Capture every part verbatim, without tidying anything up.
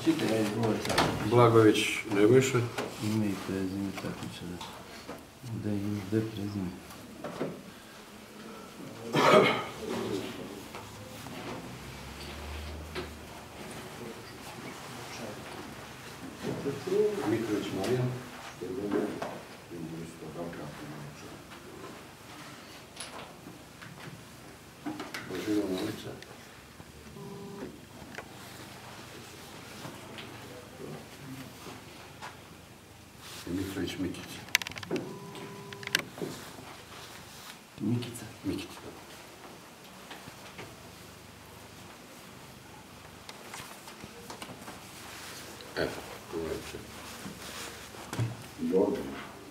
Čitaj, ajde, govori sad. Blagović Nebojša. Ime i prezime, tako će da... Da ime, da prezime. Mitrović Marija. Božina Malica. Mitrović Mikić. Mikica. Mikić. Evo, govorite. Jordan.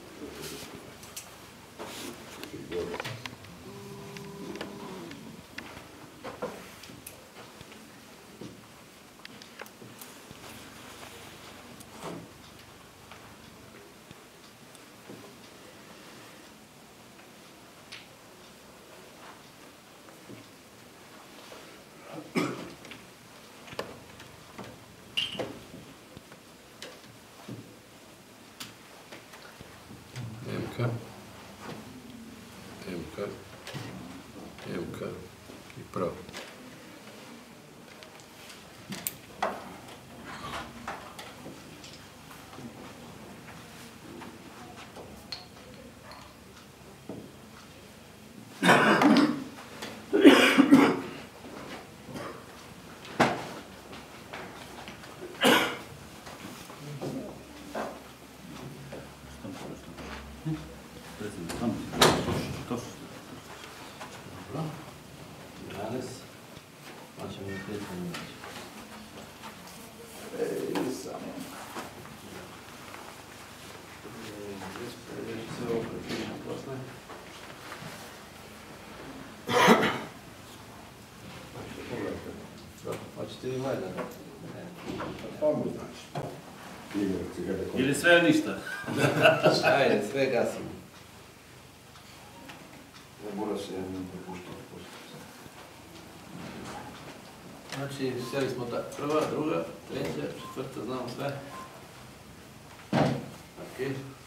M K. M K. M K. I pravo. Prezime, tamo. To što? Dobro. Danas. Maćemo na pet minuta. Ej, samo. Reći sve ovo prepišem posle. Hoćete vi valjda? Tamo znači. Ili sve ništa? Ajde, sve gasimo. Ne mora se jednom prepuštati. Znači, sjeli smo ta prva, druga, treća, četvrta, znamo sve. Ok.